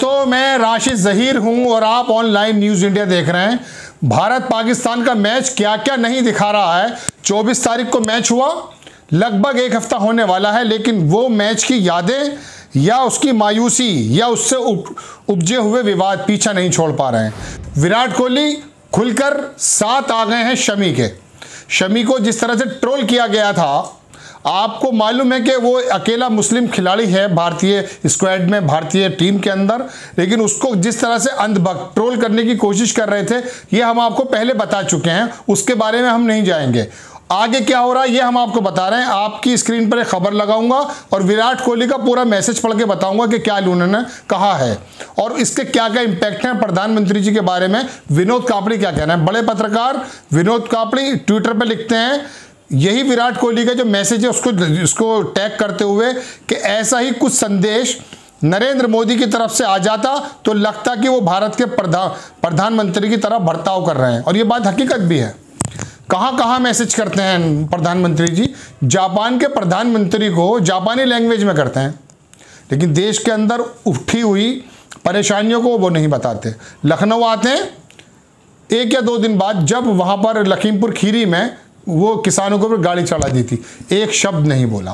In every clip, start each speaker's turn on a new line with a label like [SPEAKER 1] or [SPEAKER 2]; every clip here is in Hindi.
[SPEAKER 1] तो मैं राशिद ज़हीर हूं और आप ऑनलाइन न्यूज़ इंडिया देख रहे हैं। भारत पाकिस्तान का मैच क्या क्या नहीं दिखा रहा है। 24 तारीख को मैच हुआ, लगभग एक हफ्ता होने वाला है, लेकिन वो मैच की यादें या उसकी मायूसी या उससे उपजे हुए विवाद पीछा नहीं छोड़ पा रहे हैं। विराट कोहली खुलकर साथ आ गए हैं शमी के। शमी को जिस तरह से ट्रोल किया गया था, आपको मालूम है कि वो अकेला मुस्लिम खिलाड़ी है भारतीय स्क्वाड में, भारतीय टीम के अंदर, लेकिन उसको जिस तरह से अंधभक्त ट्रोल करने की कोशिश कर रहे थे, ये हम आपको पहले बता चुके हैं। उसके बारे में हम नहीं जाएंगे। आगे क्या हो रहा है ये हम आपको बता रहे हैं। आपकी स्क्रीन पर एक खबर लगाऊंगा और विराट कोहली का पूरा मैसेज पढ़ के बताऊंगा कि क्या उन्होंने कहा है और इसके क्या क्या इंपैक्ट है प्रधानमंत्री जी के बारे में। विनोद कापड़ी क्या कहना है, बड़े पत्रकार विनोद कापड़ी ट्विटर पर लिखते हैं, यही विराट कोहली का जो मैसेज है उसको टैग करते हुए कि ऐसा ही कुछ संदेश नरेंद्र मोदी की तरफ से आ जाता तो लगता कि वो भारत के प्रधानमंत्री की तरफ बर्ताव कर रहे हैं। और ये बात हकीकत भी है। कहाँ कहाँ मैसेज करते हैं प्रधानमंत्री जी? जापान के प्रधानमंत्री को जापानी लैंग्वेज में करते हैं, लेकिन देश के अंदर उठी हुई परेशानियों को वो नहीं बताते। लखनऊ आते हैं, 1 या 2 दिन बाद जब वहाँ पर लखीमपुर खीरी में वो किसानों को भी गाड़ी चढ़ा दी थी, एक शब्द नहीं बोला।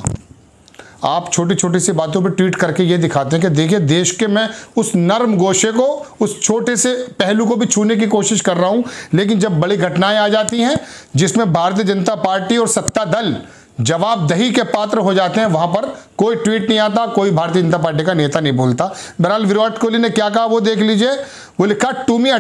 [SPEAKER 1] आप छोटी छोटी सी बातों पे ट्वीट करके ये दिखाते हैं कि देखिए देश के मैं उस नर्म गोशे को, उस छोटे से पहलू को भी छूने की कोशिश कर रहा हूं, लेकिन जब बड़ी घटनाएं आ जाती हैं जिसमें भारतीय जनता पार्टी और सत्ता दल जवाबदेही के पात्र हो जाते हैं, वहां पर कोई ट्वीट नहीं आता, कोई भारतीय जनता पार्टी का नेता नहीं बोलता। बहरहाल विराट कोहली ने क्या कहा वो देख लीजिए। वो लिखा, to me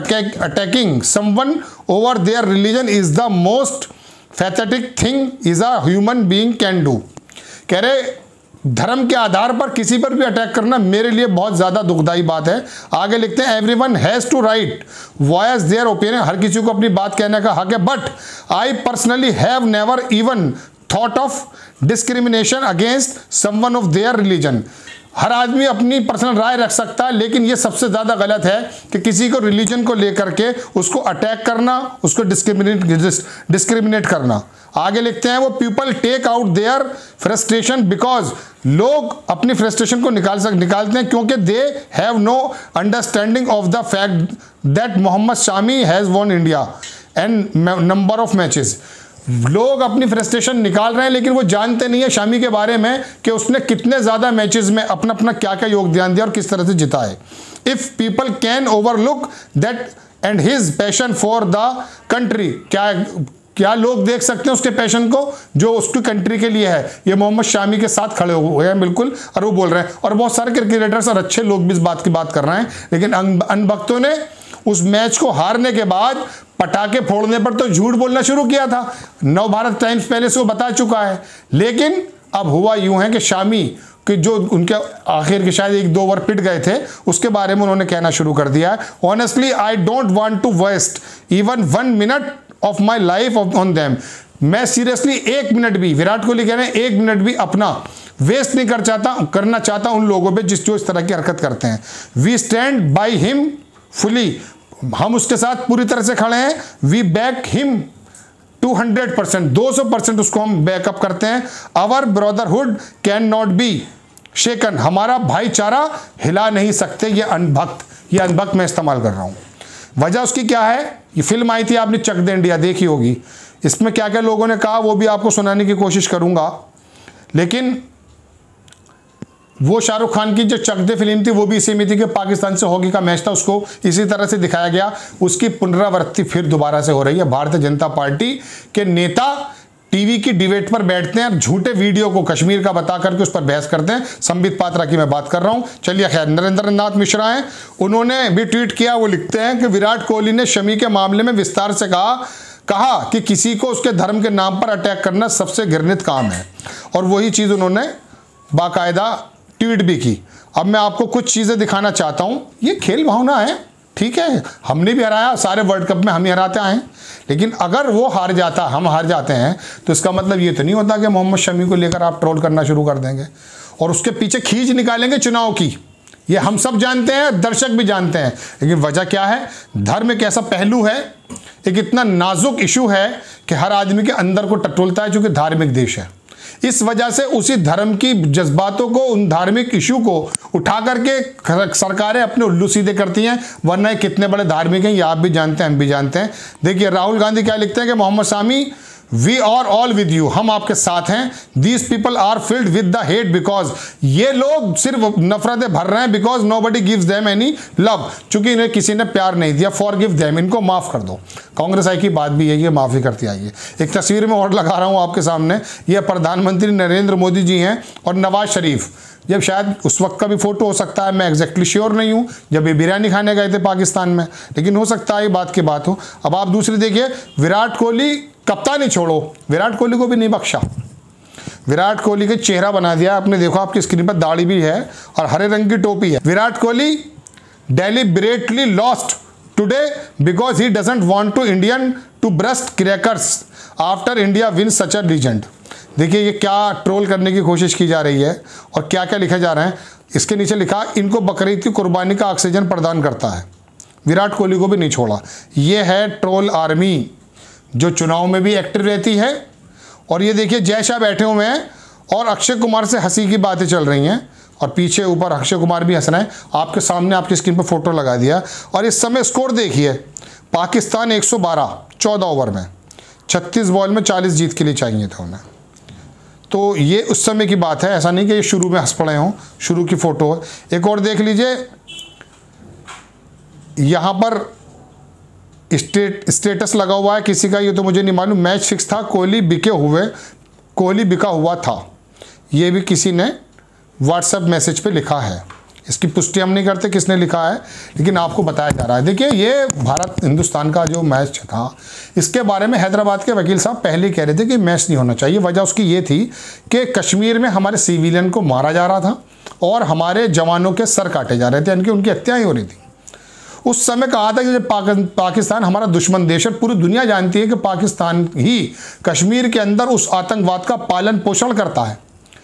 [SPEAKER 1] attacking someone over their religion is the most pathetic thing is a human being can do. कह रहे धर्म के आधार पर किसी पर भी अटैक करना मेरे लिए बहुत ज्यादा दुखदाई बात है। आगे लिखते हैं, everyone has to right voice their opinion, हर किसी को अपनी बात कहने का हक है, but I personally have never even thought of discrimination against someone of their religion. हर आदमी अपनी पर्सनल राय रख सकता है, लेकिन ये सबसे ज़्यादा गलत है कि किसी को रिलीजन को लेकर के उसको अटैक करना, उसको डिस्क्रिमिनेट करना। आगे लिखते हैं, वो people take out their frustration because, लोग अपनी फ्रस्ट्रेशन को निकालते हैं क्योंकि they have no understanding of the fact that Mohammed Shami has won India and number of matches. लोग अपनी फ्रस्ट्रेशन निकाल रहे हैं, लेकिन वो जानते नहीं है शामी के बारे में कि उसने कितने ज़्यादा मैचेस में अपना अपना क्या क्या योगदान दिया और किस तरह से जिता है। If people can overlook that and his passion for the country, क्या लोग देख सकते हैं उसके पैशन को जो उसकी कंट्री के लिए है। ये मोहम्मद शामी के साथ खड़े हुए हैं बिल्कुल, और वो बोल रहे हैं, और बहुत सारे क्रिकेटर्स और अच्छे लोग भी इस बात की बात कर रहे हैं। लेकिन अनभक्तों ने उस मैच को हारने के बाद पटाखे फोड़ने पर तो झूठ बोलना शुरू किया था। नवभारत टाइम्स पहले से वो बता चुका है, लेकिन अब हुआ यूं है कि शामी कि जो उनके आखिर के शायद 1-2 ओवर पिट गए थे, उसके बारे में उन्होंने कहना शुरू कर दिया है। Honestly I don't want to waste even 1 minute of my life on them. मैं सीरियसली 1 मिनट भी, विराट कोहली कह रहे हैं, 1 मिनट भी अपना वेस्ट नहीं करना चाहता उन लोगों पे जो इस तरह की हरकत करते हैं। We stand by him fully, हम उसके साथ पूरी तरह से खड़े हैं। वी बैक हिम 200%, 200% उसको हम बैकअप करते हैं। Our brotherhood can not be shaken, हमारा भाईचारा हिला नहीं सकते ये अनभक्त मैं इस्तेमाल कर रहा हूं। वजह उसकी क्या है? ये फिल्म आई थी, आपने चक दे इंडिया देखी होगी, इसमें क्या क्या लोगों ने कहा वो भी आपको सुनाने की कोशिश करूंगा। लेकिन वो शाहरुख खान की जो चक दे फिल्म थी वो भी इसी में थी कि पाकिस्तान से हॉकी का मैच था, उसको इसी तरह से दिखाया गया। उसकी पुनरावृत्ति फिर दोबारा से हो रही है। भारतीय जनता पार्टी के नेता टीवी की डिबेट पर बैठते हैं, झूठे वीडियो को कश्मीर का बता करके उस पर बहस करते हैं। संबित पात्रा की मैं बात कर रहा हूं। चलिए खैर, नरेंद्र नाथ मिश्रा हैं, उन्होंने भी ट्वीट किया। वो लिखते हैं कि विराट कोहली ने शमी के मामले में विस्तार से कहा कि किसी को उसके धर्म के नाम पर अटैक करना सबसे घृणित काम है, और वही चीज़ उन्होंने बाकायदा ट्वीट भी की। अब मैं आपको कुछ चीज़ें दिखाना चाहता हूं। ये खेल भावना है, ठीक है, हमने भी हराया, सारे वर्ल्ड कप में हम ही हराते आए, लेकिन अगर वो हार जाता, हम हार जाते हैं, तो इसका मतलब ये तो नहीं होता कि मोहम्मद शमी को लेकर आप ट्रोल करना शुरू कर देंगे और उसके पीछे खींच निकालेंगे चुनाव की। ये हम सब जानते हैं, दर्शक भी जानते हैं, लेकिन वजह क्या है? धर्म एक ऐसा पहलू है, एक इतना नाजुक इशू है कि हर आदमी के अंदर को टटोलता है, चूंकि धार्मिक देश है। इस वजह से उसी धर्म की जज्बातों को, उन धार्मिक इशू को उठा करके सरकारें अपने उल्लू सीधे करती हैं, वरना कितने बड़े धार्मिक हैं ये आप भी जानते हैं, हम भी जानते हैं। देखिए राहुल गांधी क्या लिखते हैं कि Mohammed Shami, we are all with you, हम आपके साथ हैं। These people are filled with the hate because, ये लोग सिर्फ नफरतें भर रहे हैं because nobody gives them any love, चूंकि इन्हें किसी ने प्यार नहीं दिया। फॉरगिव देम, इनको माफ कर दो। कांग्रेस आई की बात भी है, ये माफी करती आई है। एक तस्वीर में और लगा रहा हूं आपके सामने, ये प्रधानमंत्री नरेंद्र मोदी जी हैं और नवाज शरीफ, जब शायद उस वक्त का भी फोटो हो सकता है, मैं एग्जैक्टली श्योर नहीं हूं, जब ये बिरयानी खाने गए थे पाकिस्तान में, लेकिन हो सकता है ये बात की बात हो। अब आप दूसरी देखिए, विराट कोहली कप्तानी छोड़ो, विराट कोहली को भी नहीं बख्शा, विराट कोहली के चेहरा बना दिया आपने, देखो आपकी स्क्रीन पर दाढ़ी भी है और हरे रंग की टोपी है। Virat Kohli deliberately lost today because he doesn't want to Indian to burst crackers after India win such a legend. देखिए ये क्या ट्रोल करने की कोशिश की जा रही है और क्या क्या लिखा जा रहा है। इसके नीचे लिखा, इनको बकरीद की कुर्बानी का ऑक्सीजन प्रदान करता है। विराट कोहली को भी नहीं छोड़ा। ये है ट्रोल आर्मी जो चुनाव में भी एक्टिव रहती है। और ये देखिए जय शाह बैठे हुए हैं और अक्षय कुमार से हंसी की बातें चल रही हैं और पीछे ऊपर अक्षय कुमार भी हंस रहे हैं। आपके सामने आपकी स्क्रीन पर फोटो लगा दिया। और इस समय स्कोर देखिए, पाकिस्तान 112 14 ओवर में, 36 बॉल में 40 जीत के लिए चाहिए था उन्हें। तो ये उस समय की बात है, ऐसा नहीं कि ये शुरू में हंस पड़े हों, शुरू की फोटो है। एक और देख लीजिए, यहाँ पर स्टेटस लगा हुआ है किसी का, ये तो मुझे नहीं मालूम। मैच फिक्स था, कोहली बिका हुआ था, ये भी किसी ने व्हाट्सएप मैसेज पे लिखा है। इसकी पुष्टि हम नहीं करते किसने लिखा है, लेकिन आपको बताया जा रहा है। देखिए ये भारत हिंदुस्तान का जो मैच था, इसके बारे में हैदराबाद के वकील साहब पहले ही कह रहे थे कि मैच नहीं होना चाहिए। वजह उसकी ये थी कि कश्मीर में हमारे सिविलियन को मारा जा रहा था और हमारे जवानों के सर काटे जा रहे थे, यानी कि उनकी हत्याएं हो रही थी। उस समय कहा था कि जब पाकिस्तान हमारा दुश्मन देश है, पूरी दुनिया जानती है कि पाकिस्तान ही कश्मीर के अंदर उस आतंकवाद का पालन पोषण करता है।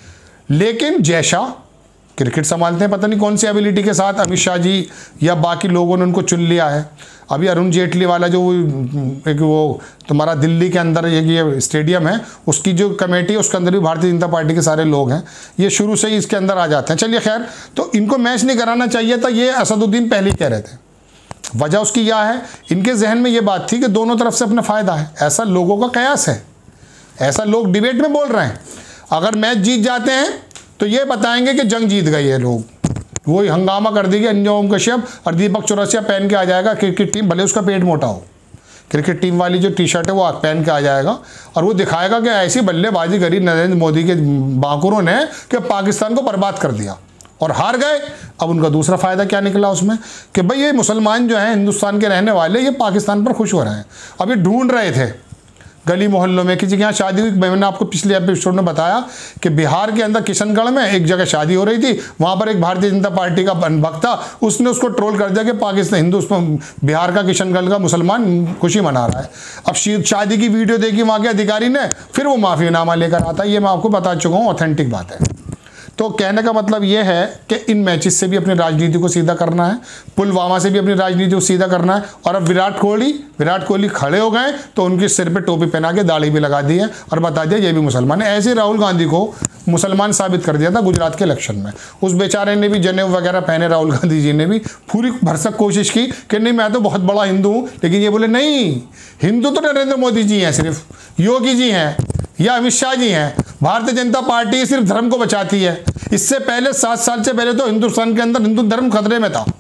[SPEAKER 1] लेकिन जय शाह क्रिकेट संभालते हैं, पता नहीं कौन सी एबिलिटी के साथ, अमित शाह जी या बाकी लोगों ने उनको चुन लिया है। अभी अरुण जेटली वाला जो एक वो तुम्हारा दिल्ली के अंदर ये स्टेडियम है, उसकी जो कमेटी है उसके अंदर भी भारतीय जनता पार्टी के सारे लोग हैं, ये शुरू से ही इसके अंदर आ जाते हैं। चलिए खैर, तो इनको मैच नहीं कराना चाहिए था, ये असदुद्दीन पहले ही कह रहे थे। वजह उसकी यह है, इनके जहन में ये बात थी कि दोनों तरफ से अपना फायदा है, ऐसा लोगों का कयास है, ऐसा लोग डिबेट में बोल रहे हैं। अगर मैच जीत जाते हैं तो ये बताएंगे कि जंग जीत गई है, लोग वही हंगामा कर देगी, अंजुम कश्यप और दीपक चौरसिया पहन के आ जाएगा क्रिकेट टीम, भले उसका पेट मोटा हो, क्रिकेट टीम वाली जो टी शर्ट है वो पहन के आ जाएगा और वो दिखाएगा कि ऐसी बल्लेबाजी करी नरेंद्र मोदी के बांकुरों ने कि पाकिस्तान को बर्बाद कर दिया और हार गए। अब उनका दूसरा फायदा क्या निकला उसमें कि भाई ये मुसलमान जो हैं हिंदुस्तान के रहने वाले, ये पाकिस्तान पर खुश हो रहे हैं। अभी ढूंढ रहे थे गली मोहल्लों में, किसी के यहाँ शादी हुई, मैंने आपको पिछले एपिसोड में बताया कि बिहार के अंदर किशनगढ़ में एक जगह शादी हो रही थी, वहाँ पर एक भारतीय जनता पार्टी का भक्त था, उसने उसको ट्रोल कर दिया कि पाकिस्तान हिंदुस्तान बिहार का किशनगढ़ का मुसलमान खुशी मना रहा है। अब शादी की वीडियो देखी वहाँ के अधिकारी ने, फिर वो माफीनामा लेकर आता, ये मैं आपको बता चुका हूँ, ऑथेंटिक बात है। तो कहने का मतलब ये है कि इन मैचेस से भी अपनी राजनीति को सीधा करना है, पुलवामा से भी अपनी राजनीति को सीधा करना है। और अब विराट कोहली खड़े हो गए तो उनके सिर पे टोपी पहना के दाढ़ी भी लगा दी है और बता दिया ये भी मुसलमान है। ऐसे राहुल गांधी को मुसलमान साबित कर दिया था गुजरात के इलेक्शन में। उस बेचारे ने भी जनेऊ वगैरह पहने, राहुल गांधी जी ने भी पूरी भरसक कोशिश की कि नहीं मैं तो बहुत बड़ा हिंदू हूँ, लेकिन ये बोले नहीं, हिंदू तो नरेंद्र मोदी जी हैं, सिर्फ योगी जी हैं या अमित शाह जी हैं, भारतीय जनता पार्टी सिर्फ धर्म को बचाती है। इससे पहले 7 साल से पहले तो हिंदुस्तान के अंदर हिंदू धर्म खतरे में था।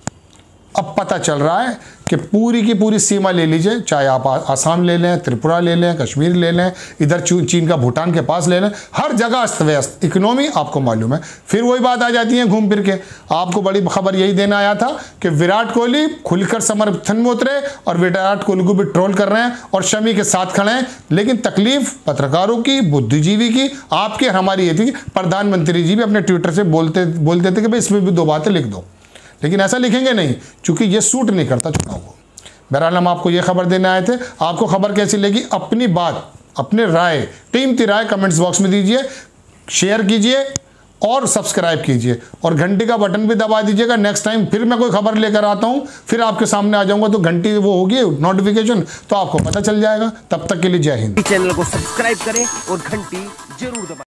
[SPEAKER 1] अब पता चल रहा है कि पूरी की पूरी सीमा ले लीजिए, चाहे आप आसाम ले लें, त्रिपुरा ले लें, कश्मीर ले लें, इधर चीन का भूटान के पास ले लें, हर जगह अस्त व्यस्त इकोनॉमी आपको मालूम है। फिर वही बात आ जाती है घूम फिर के। आपको बड़ी खबर यही देना आया था कि विराट कोहली खुलकर समर्थन में उतरे और विराट कोहली को भी ट्रोल कर रहे हैं और शमी के साथ खड़े हैं। लेकिन तकलीफ पत्रकारों की, बुद्धिजीवी की, आपकी हमारी ये थी, प्रधानमंत्री जी भी अपने ट्विटर से बोलते थे कि भाई इसमें भी 2 बातें लिख दो, लेकिन ऐसा लिखेंगे नहीं क्योंकि ये सूट नहीं करता चुनाव को। बहरहाल हम आपको ये खबर देने आए थे। आपको खबर कैसी लगी, अपनी बात, अपने राय, कीमती राय कमेंट्स बॉक्स में दीजिए, शेयर कीजिए और सब्सक्राइब कीजिए और घंटी का बटन भी दबा दीजिएगा। नेक्स्ट टाइम फिर मैं कोई खबर लेकर आता हूँ, फिर आपके सामने आ जाऊंगा तो घंटी वो होगी नोटिफिकेशन, तो आपको पता चल जाएगा। तब तक के लिए जय हिंद।
[SPEAKER 2] चैनल को सब्सक्राइब करें और घंटी जरूर दबाएं।